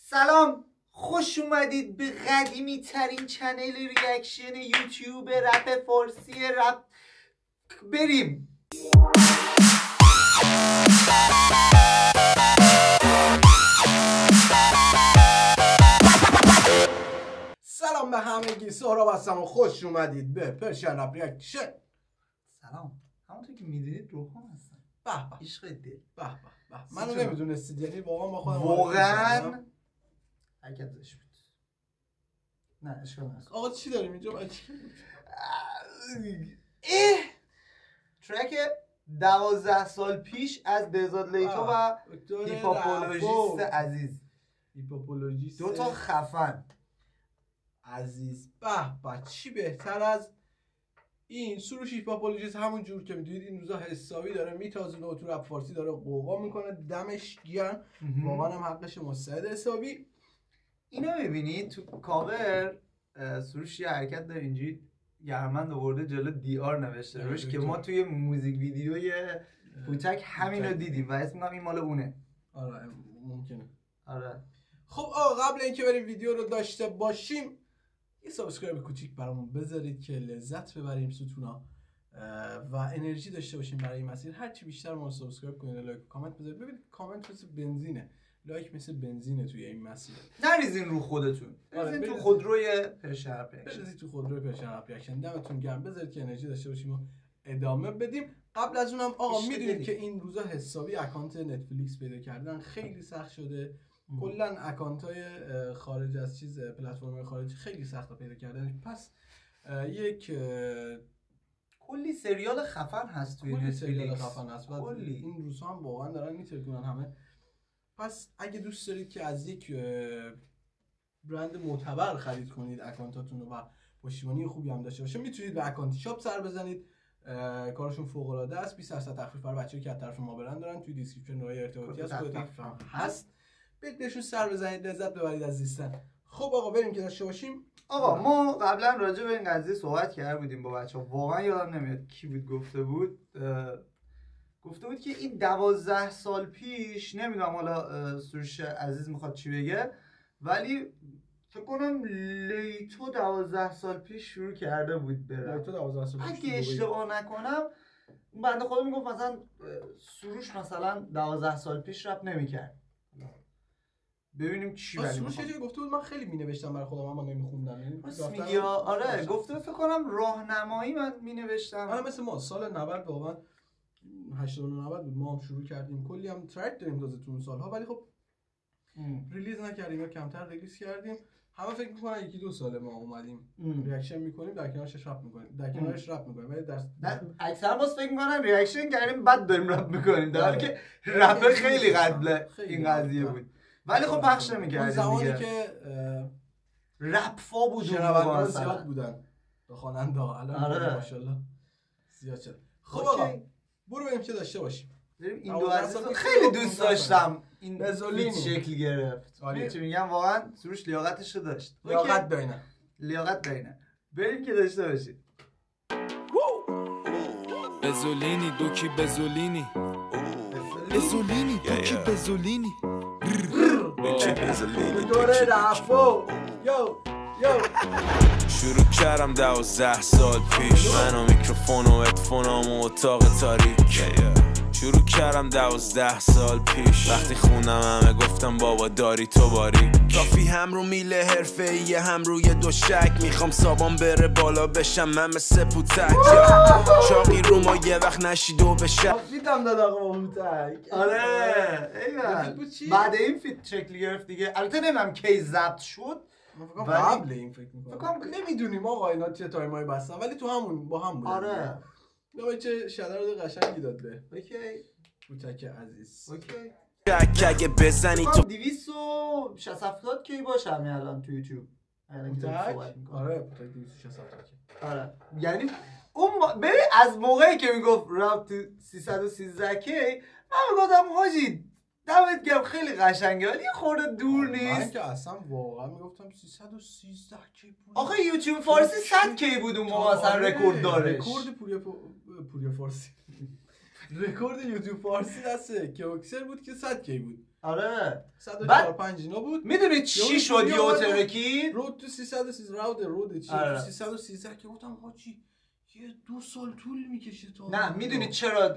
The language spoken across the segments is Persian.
سلام، خوش اومدید به قدیمی ترین چنل ریاکشن یوتیوب رپ فارسی رپ. بریم. سلام به همگی، سهراب هستم و خوش اومدید به پرشین رپ ریاکشن. سلام، همونطور که میدونید روحان هستم. به به عشق دل. به به. منو نمیدونستید، یعنی واقعا با خودم واقعا حرکتش بود. نه اشکال نداره. آقا چی داریم اینجا؟ ترک 12 سال پیش از بهزاد لیتو و هیپاپولوژیست عزیز. هیپاپولوژیست دو تا خفن عزیز. به به، چی بهتر از این؟ سروش هیپاپولوژیست همون جور که میدونید این روزا حسابی داره میتازونه و تو رپ فارسی داره قوقا میکنه. دمش گرم، واقعا هم حقش مستعد حسابی. اینو میبینید تو کاور سروش یه حرکت داره اینجوری گرمند آورده جلو دی آر نوشته روش که ما توی موزیک ویدیوی کوچک همینو دیدیم و اسم میگم این مال اونه. آره ممکنه. آره خب آقا قبل اینکه بریم ویدیو رو داشته باشیم یه سابسکرایب کوچیک برامون بذارید که لذت ببریم ستونا و انرژی داشته باشیم برای این مسیر. هر چی بیشتر ما رو سابسکرایب کنید، لایک و کامنت بذارید. ببینید کامنت مثل بنزینه، لایک مثل بنزینه توی این مسیر. نریزین رو خودتون، بریزین تو خودروی پرشین رپ ریاکشن. بریزید تو خودروی پرشین رپ ریاکشن. دمتون گرم. بذارید که انرژی داشته باشیم و ادامه بدیم. قبل از اونم آقا میدونید که این روزا حسابی اکانت نتفلیکس پیدا کردن خیلی سخت شده. کلا اکانت‌های خارج از چیز پلتفرم‌های خارجی خیلی سخته پیدا کردن. پس یک کلی سریال خفن هست توی نتفلیکس. سریال خفن هست و کلی. این روزها هم واقعا دارن میترکونن همه. پس اگه دوست دارید که از یک برند معتبر خرید کنید اکانتاتون رو و پشتیبانی خوبی هم داشته باشه، میتونید به اکانت شاپ سر بزنید. کارشون فوق العاده است. 20% تخفیف برای بچه‌ای که از طرف ما برند دارن. توی دیسکریپشن راه ارتباطی هست. برید بهشون سر بزنید، لذت ببرید از زیستن. خب آقا بریم که داشته باشیم. آقا ما قبلا راجع به این قضیه صحبت کرده بودیم با بچه‌ها. واقعا یادم نمیاد کی بود گفته بود که این 12 سال پیش، نمیدونم حالا سروش عزیز میخواد چی بگه، ولی فکر کنم لیتو 12 سال پیش شروع کرده بود بره. لیتو 12 سال پیش اگه اشتباه نکنم اون بنده خدا میگفت مثلا سروش مثلا 12 سال پیش رپ نمیکرد. ببینیم چی ولی سروش چیزی گفته بود من خیلی مینوشتم برای خودم اما نمیخوندم. میگی آره گفته فکر کنم راهنمایی من مینوشتم. آره مثل ما سال 90 واقعا 89 بود ما هم شروع کردیم. کلی هم ترک داریم تازه تو اون سالها، ولی خب ریلیز نکردیم یا کمتر ریلیز کردیم. همه فکر میکنن یکی دو ساله ما اومدیم ریاکشن میکنیم در کنارش رپ میکنیم، ولی در اکثر باز فکر میکنن ریاکشن کردیم بعد داریم رپ میکنیم، در حالی که رپ خیلی قبل این قضیه بود. ولی خب پخش نمی‌کردیم زمانی که رپ فا بود شنوندگان زیاد بودن تا خواننده. الان ماشاءالله زیاد شد. خب آقا برو بریم که داشته باشیم. این دو عزیز خیلی دوست داشتم این بزولینی شکل گرفت. چی میگم واقعا سروش لیاقتش رو داشت. لیاقت داینه. بریم که داشته باشیم. بزولینی دوکی بزولینی دوکی بزولینی دوره رفو یو شروع کردم 12 سال پیش، من و میکروفون و ادفونام و اتاق تاریک. شروع کردم 12 سال پیش، وقتی خونم همه گفتم بابا داری تو باری. کافی هم رو میله حرفه‌ای هم روی دوشک، میخوام سابان بره بالا بشم من مثل پوتک. چاقی رو ما یه وقت نشید و بشه فیتم داد آقا پوتک. آره ایول بعد این فیت شکل گرفت دیگه. البته نمیدونم کی ضبط شد، قبل این فکر میکنم نمیدونیم آقا اینا چه تایمایی بستن، ولی تو همون با هم بودن. آره چه شدر قشنگی داد به اوکی پوتک عزیز. اوکی اگه بزنی تو 260 کی باشه همین الان تو یوتیوب. آره پوتک 260 آره یعنی اون ببین از موقعی که میگفت رفت تو 313 کی من میگفتم حاجی دمت گرم خیلی قشنگه، ولی یه خورده دور نیست. من که اصلا واقعا میگفتم 313 کی بود. آخه یوتیوب فارسی 100 کی بود اون موقع اصلا رکورد دارش. رکورد پوریا فارسی رکورد یوتیوب فارسی دسته کیوکسر بود که 100k بود. آره 145 اینا بود. میدونی چی شد یهو ترکی؟ رود تو 313 رود چی تو 313 که گفتم حاجی یه 2 سال طول میکشه تا. نه میدونی چرا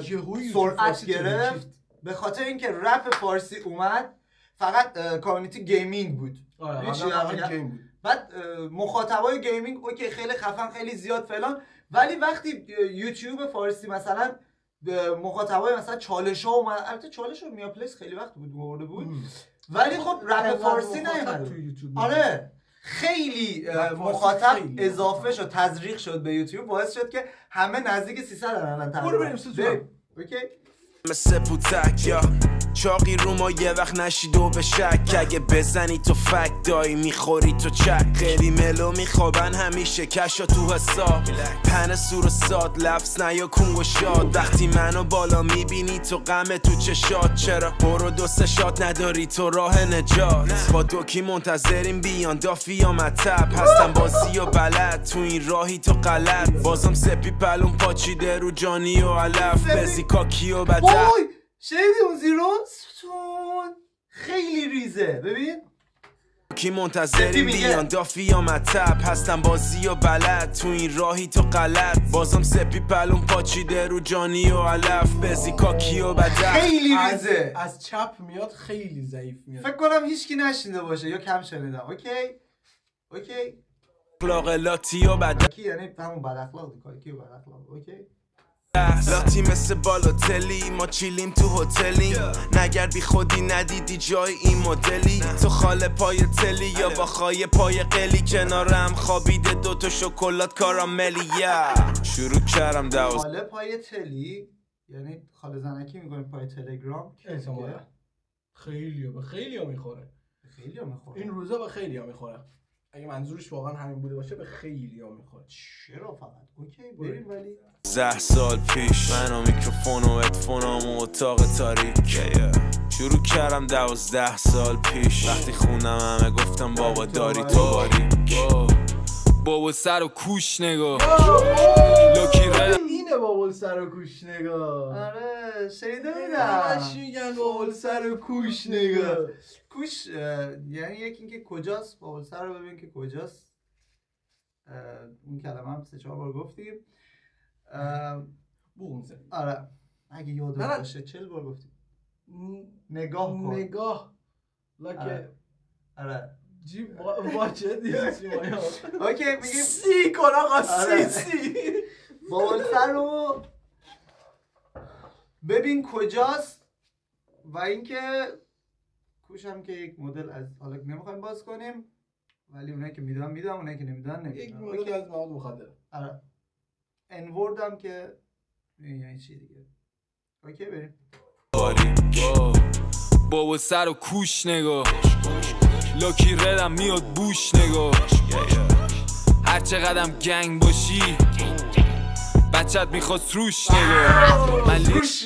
سرعت گرفت؟ به خاطر اینکه رپ فارسی اومد فقط کامیونیتی گیمینگ بود. آره گیم بود. بعد مخاطبای گیمینگ اوکی خیلی خفن خیلی زیاد فلان، ولی وقتی یوتیوب فارسی مثلا مخاطبای مثلا چالش ها اومد، البته چالش و میا پلیس خیلی وقت بود ولی خب رپ فارسی نیومد. آره خیلی مخاطب اضافه شد، تزریق شد به یوتیوب، باعث شد که همه نزدیک 300 الان برو بریم اوکی مثل پوتک یا چاقی رو ما یه وقت نشید و به شک اگه بزنی تو فک دایی میخوری تو چک خیلی ملو میخوابن همیشه کشا تو حساب پن سور و ساد لفظ نیا کنگ و شاد وقتی منو بالا میبینی تو غم تو چشات چرا برو 2 شات نداری تو راه نجات با دوکی منتظریم بیان دافی یا مطب هستم بازی و بلد تو این راهی تو غلط بازم سپی پلون پاچیده رو جانی و علف بزی کاکی و بدن وای شنیدی اون زیرو؟ ستون خیلی ریزه ببین کی منتظریم بیان دافی یا مطب هستم بازی و بلد تو این راهی تو غلط بازم سپی پلون پاچیده رو جانی و علف بزی کاکی و بدن خیلی ریزه از چپ میاد خیلی ضعیف میاد. فکر کنم هیچکی نشنیده باشه یا کم شنیدم. اوکی اخلاق لاتی و بدن کی یعنی همون بد اخلاق کی بد اخلاق اوکی لاتی مثل بالاتلی ما چیلیم تو هتلی نگر بی خودی ندیدی جای این مدلی تو خاله پای تلی یا با خای پای قلی کنارم خوابیده 2 شکلات کاراملی شروع کردم خاله پای تلی یعنی خاله زنکی میگن پای تلگرام خیلی ها میخوره این روزا به خیلی ها میخوره. اگه منظورش واقعا همین بوده باشه به خیلی ها میخوره. چرا فقط اوکی بریم ولی 10 سال پیش من و میکروفون و ادفونام و اتاق تاریک شروع کردم 12 سال پیش وقتی خونم همه گفتم بابا داری تو باریک بابا سر و کوش نگاه اینه بابا سر و کوش نگاه. آره شنیده بودم چی میگن بابا سر و کوش نگاه. کوش یعنی یکی اینکه کجاست، بابا سر رو ببین که کجاست. اون کلمه هم 3-4 بار گفتیم. بومزه آره اگه یادم باشه 40 بار گفتیم. نگاه لکه آره جی واچه دیدی مایا. اوکی میگیم سی کن آقا سی بابا سر رو ببین کجاست و اینکه کوش هم که یک مدل از حالا نمیخوایم باز کنیم ولی اونایی که میدونن اونایی که نمیدونن یک مدل از مواد مخدره. آره انورد هم که یعنی چی دیگه. اوکی بریم. بابا سر و کوش نگاه لاکی ردم میاد بوش نگاه هر چقدرم گنگ باشی بچت میخواد سروش نگاه من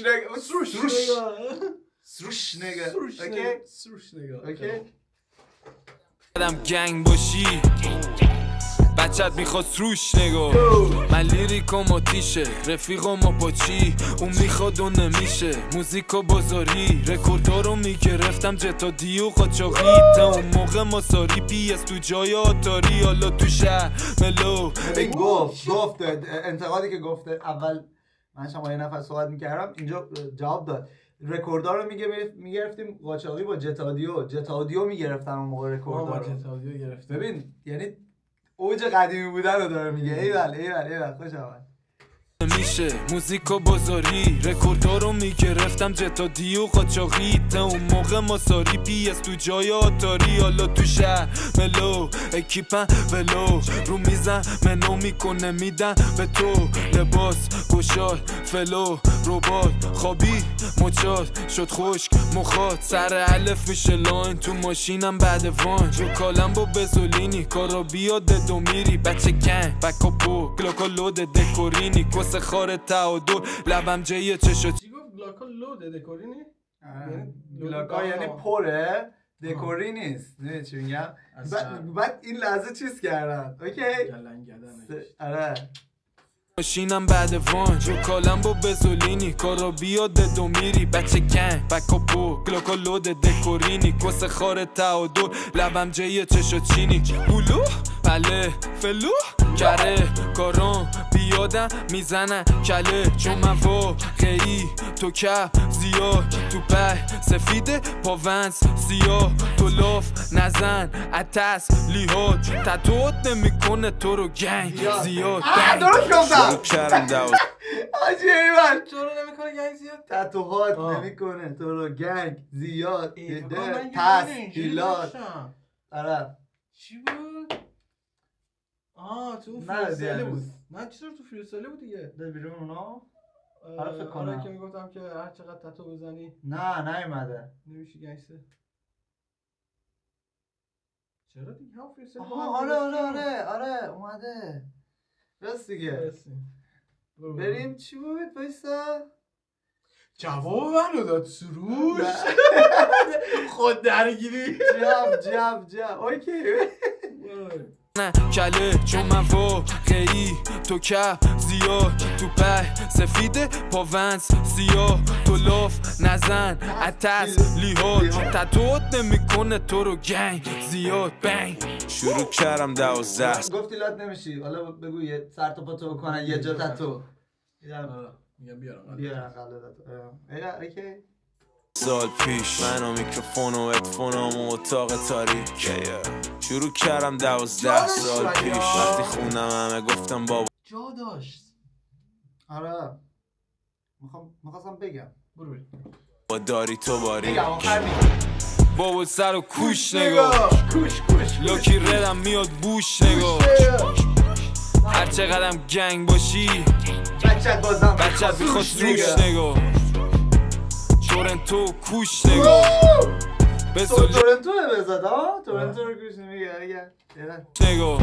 سروش نگاه اوکی قدم گنگ باشی بچت میخواد سروش نگاه من لیریکم آتیشه رفیقم پاچی اون میخواد و نمیشه موزیکو بازاری رکوردارو میگرفتم جتا دیو قاچاقی تا اون موقع ماساری پی اس تو جای آتاری حالا تو شهر ملو گفت انتقادی که گفته اول من شما یه نفر صحبت میکردم اینجا جواب داد. رکوردار رو میگرفتیم قاچاقی با جتادیو میگرفتم اون موقع رکوردار رو جتادیو گرفتیم. ببین یعنی اوج قدیمی بودن رو داره میگه. ایول خوش آمد. میشه موزیکو بازاری رکوردارو میگرفتم جتادیو قاچاقی تا اون موقع ماساری پی اس تو جای آتاری حالا تو شهر ملو اکیپن ولو رو میزن منو میکنه میدن به تو لباس گشاد فلو ربات خوابی مچاد شد خشک مخاط سر علف میشه لاین تو ماشینم بعد وان رو کالم با بزولینی کارا بیاد دو میری بچه گنگ بکاپو گلاکا لود دکورینی کس خار تعادل لبم جیه چشو چی گفت گلاکا لود دکورینی؟ گلاکا یعنی پره دکوری نیست. نه چی میگم بعد این لحظه چیز کردن اوکی گلنگدنش آره ماشینم بعد وان جو کالم با بزولینی کارا بیاد دو میری بچه گنگ بکاپو گلاکالود دکورینی کس خار تعادل لبم جیه چشا چینی بلو بله فلو کره کاران بیادم میزنن کله چون من واقعی تو کپ زیاد تو په سفیده پاونس سیاه تو لاف نزن اتس لیهات تتوت نمیکنه تو رو گنگ زیاد درست گفتم کردم دو آجی ایوان تو رو نمیکنه گنگ زیاد تتوهات نمیکنه تو رو گنگ زیاد من تسهیلات طرف چی بود؟ تو فریستایل بود نه چطور تو فریستایل بود دیگه ده بیرون اونا فکر کنم که میگفتم که هر چقدر تتو بزنی نه نیومده نمیشه گنگستر چرا دیگه هم فریستایل آره اومده راست دیگه بریم چی بود بایستا جواب منو داد سروش خود درگیری جب اوکی نه کله چون من واقعی تو کپ زیاد تو په سفیده پاونس سیاه تو لاف نزن اتس لیهات تتوت نمیکنه تو رو گنگ زیاد بنگ شروع کردم 12 گفتی لات نمیشی حالا بگو یه سر تا پا تو بکنن یه جا تتو میگم بیارم قبل تتو اوکی سال پیش من و میکروفون و ادفونم و اتاق تاریک شروع کردم 12 سال پیش وقتی خونم همه گفتم بابا جا داشت آره میخواستم بگم برو با داری تو باری بگم آخر بابا سر و کوش نگاه لاکی ردم میاد بوش نگاه هر چقدرم گنگ باشی بچت میخواد روش نگاه تورنتو کوش نگاه تورنتو بزد تورنتو رو کوش نمیگه نگاه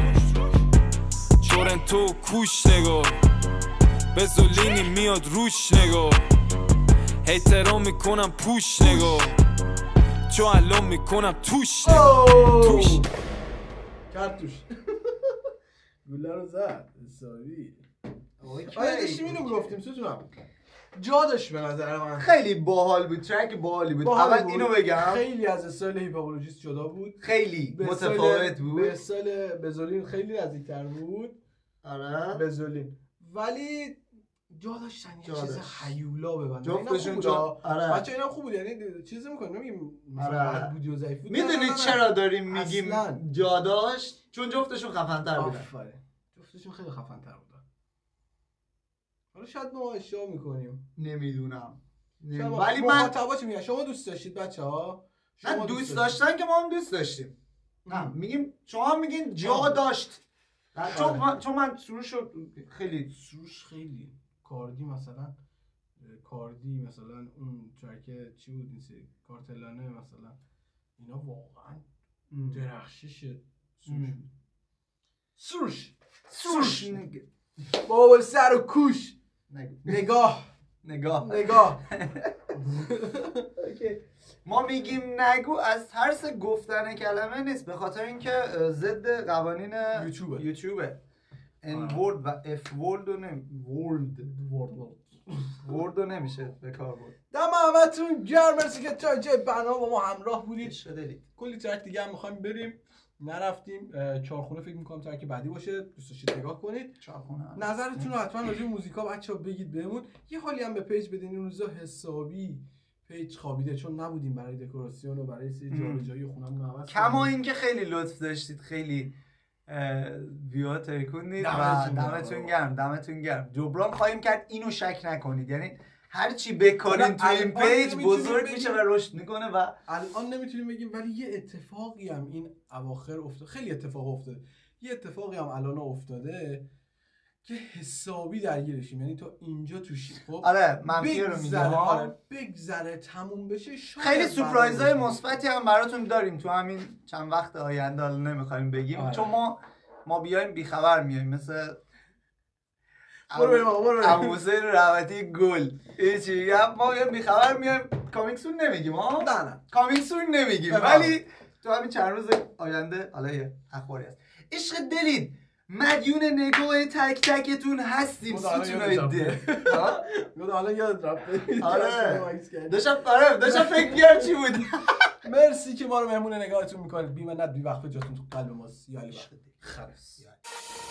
تورنتو کوش نگاه بزولینی میاد روش نگاه هیترام میکنم پوش نگاه چون الان میکنم توش نگاه توش کارتوش گوله رو زد حسابی آیا داشتیم اینو گفتیم ستونم جا داشت به نظر من خیلی باحال بود ترک باحالی بود اول اینو بگم خیلی از استایل هیپاپولوژیست جدا بود خیلی متفاوت بود به استایل بزولین خیلی نزدیکتر بود آره بزولین ولی جا داشتن یه چیز هیولا ببندن جفتشون آره بچه اینم خوب بود یعنی چیزی میکنیم نمیگیم مثلا بد بود یا ضعیف بود میدونید چرا داریم میگیم جا داشت چون جفتشون خفن‌تر بودن جفتشون خیلی خفن‌تر بودن حالا شاید ما اشتباه میکنیم نمیدونم ولی مخاطبا چی میگن شما دوست داشتید بچه‌ها نه دوست داشتن که ما هم دوست داشتیم نه میگیم شما هم میگین جا داشت چون من سروش خیلی کاردی مثلا اون ترک چی بود این کارتلانه مثلا اینا واقعا درخشش سروش بابا سر و کوش نگاه ما میگیم نگو از ترس گفتن کلمه نیست به خاطر اینکه ضد قوانین یوتیوبه ان ورد و اف ورد و نمیشه به کار برد. دم همتون گرم مرسی که تا جای برنامه با ما همراه بودید. کلی ترک دیگه هم می‌خوایم بریم نرفتیم. چهارخونه فکر می‌کنم ترک بعدی باشه. دوست داشتید نگاه کنید. چهارخونه نظرتون رو حتما راجع به موزیکا بچه‌ها بگید بهمون. یه حالی هم به پیج بدین. این روزا حسابی پیج خوابیده چون نبودیم برای دکوراسیون و برای سری جابجایی خونمون عوض. کما اینکه خیلی لطف داشتید، خیلی ویو ترکوندید و دمتون گرم. جبران خواهیم کرد، اینو شک نکنید. یعنی هر چی بکنین تو این پیج بزرگ میشه و رشد میکنه و الان نمیتونیم بگیم، ولی یه اتفاقی هم این اواخر افتاد. خیلی اتفاق افتاده. یه اتفاقی هم الان افتاده که حسابی درگیرشیم. یعنی تا اینجا توشیم. خب آره منفی رو میگم. بگذره تموم بشه. خیلی سورپرایزهای مثبتی هم براتون داریم تو همین چند وقت آینده. حالا نمیخوایم بگیم چون ما بیایم بیخبر میایم مثل برو حسین رحمتی گل. چی میگم؟ ما بیایم بیخبر میایم. کامیک سون نمیگیم ها؟ نه کامیک سون نمیگیم، ولی تو همین چند روز آینده حالا یه اخباری هست. عشق دلید مدیون نگاه تک تکتون هستیم ستونای ده. حالا یاد رفت. آره داشتم فکر می‌کردم چی بود. مرسی که ما رو مهمون نگاهتون میکنید. بی منت بی وقت جاتون تو قلب ماست. یالی وقت خلاص